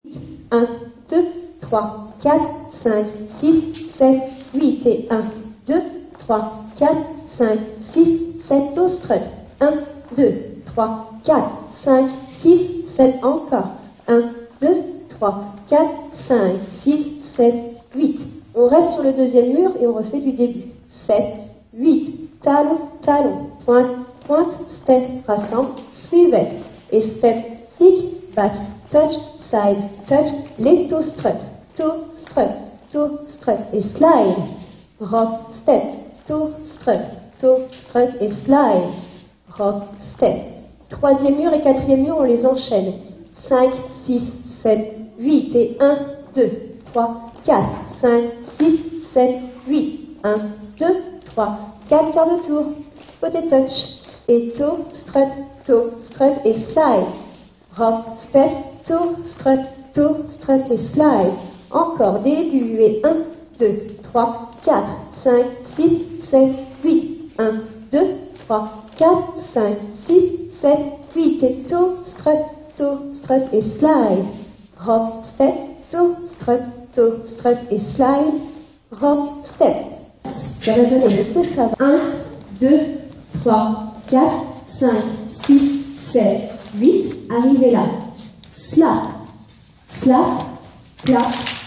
1, 2, 3, 4, 5, 6, 7, 8 et 1, 2, 3, 4, 5, 6, 7 au strut. 1, 2, 3, 4, 5, 6, 7 encore. 1, 2, 3, 4, 5, 6, 7, 8. On reste sur le deuxième mur et on refait du début. 7, 8, talon, talon, pointe, pointe, step, rassemble, suivez. Et step, flick, back, touch, side, touch, les toe strut, toe strut et slide. Rock, step, toe strut et slide. Rock, step. Troisième mur et quatrième mur, on les enchaîne. 5, 6, 7, 8 et 1, 2, 3, 4, 5, 6, 7, 8. 1, 2, 3, 4 quarts de tour. Côté touch. Et toe strut et slide. Rock, step, toe strut et slide. Encore début et 1, 2, 3, 4, 5, 6, 7, 8. 1, 2, 3, 4, 5, 6, 7, 8. Et toe strut et slide. Rock, step, toe strut et slide. Rock, step. Ça va donner le tout ça. 1, 2, 3, 4, 5, 6, 7, 8. Arrivez là. Slap, slap, clap.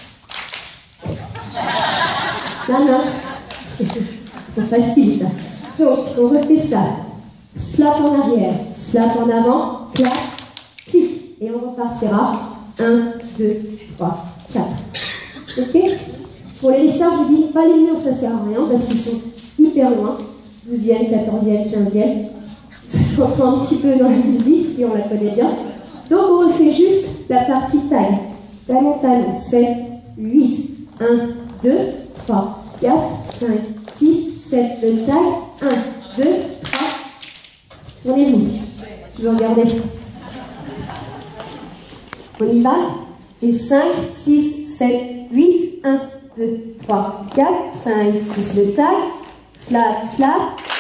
Non, c'est facile ça. Donc, on refait ça. Slap en arrière, slap en avant, clap, clic. Et on repartira. 1, 2, 3, 4. Ok? Pour les listards, je vous dis, pas les murs, ça sert à rien parce qu'ils sont hyper loin. 12e, 14e, 15e. Ça se reprend un petit peu dans la musique, si on la connaît bien. Donc on refait juste la partie taille. Talon, talon, 7, 8, 1, 2, 3, 4, 5, 6, 7, le taille, 1, 2, 3. Tournez-vous. Je veux regarder. On y va. Et 5, 6, 7, 8, 1, 2, 3, 4, 5, 6, le taille. Slap, slap.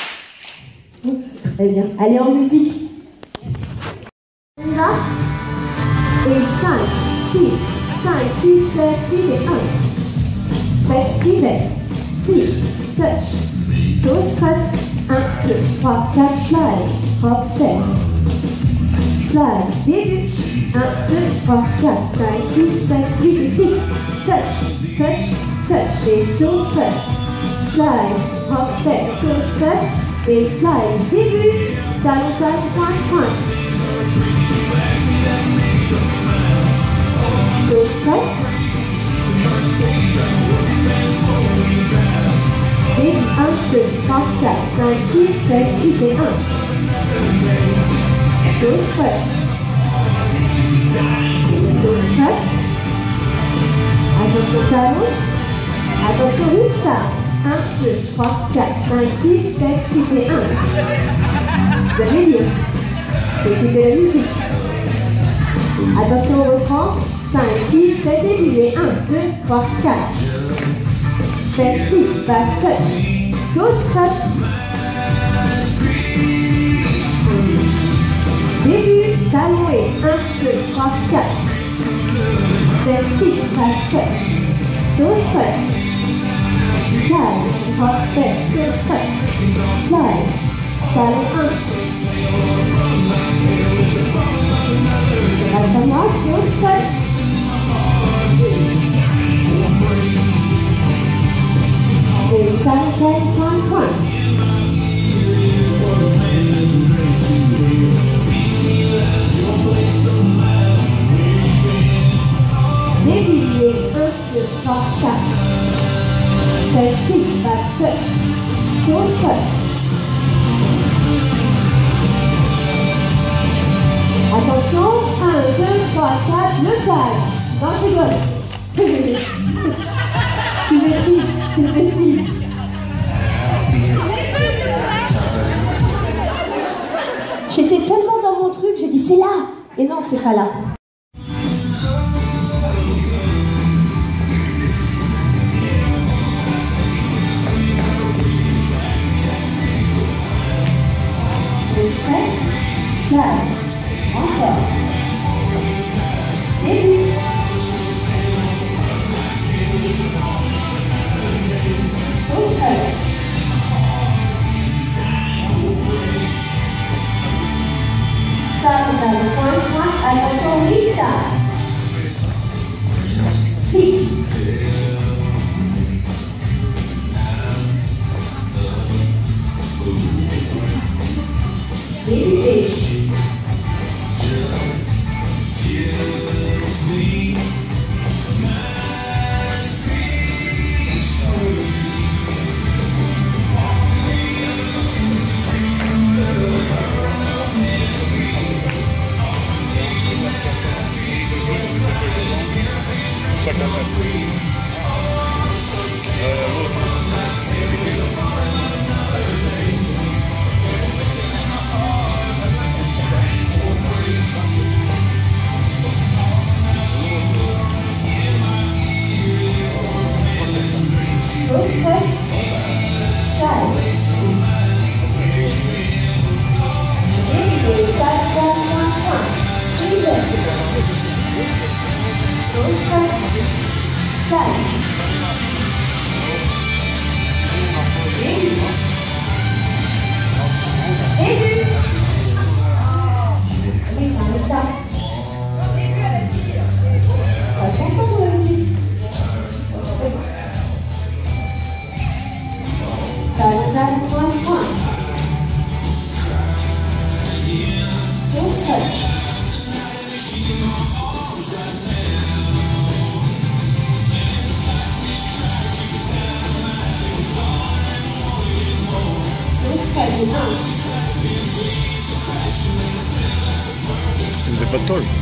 Très bien. Allez en musique. On y va. Et 5, 6, 7, 8 et 1. 7, suivez. Flip, touch. Toe strut. 1, 2, 3, 4, slide. Hop, set. Slide. Début. 1, 2, 3, 4, 5, 6, 7, 8 et flip. Touch. Et toe strut. Slide. Hop, set. Toe strut. Et slide. Début. Talon, side, point. Toe strut. Début. 1, 2, 3, 4, 5, 6, 7, 8 et 1. Toe strut. Toe strut. Attention talon. Attention restart. 1, 2, 3, 4, 5, 6, 7, 8 et 1. Vous allez lire. Écoutez la musique. Attention, on reprend. 5, 6, 7 début et 1, 2, 3, 4. 7, 8, back touch. Toe strut. Début, talon et 1, 2, 3, 4. 7, 8, back touch. Toe strut. Slide, hop, step, toe strut. Slide, talon 1. Grâce à moi, toe strut. Et talon 5, point. Début, 1, 2, 3, 4. 7, 6, back touch. Toe strut. Attention, 1, 2, 3, 4, le taille. Non, je rigole. Tu maîtrises. J'étais tellement dans mon truc, j'ai dit c'est là. Et non, c'est pas là. Slide. Encore. Début. attention, lista. Vite. Débutez. Vous n'avez pas de tôle.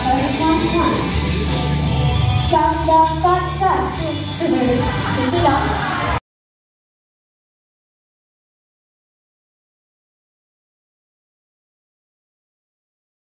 Stop. C'est là.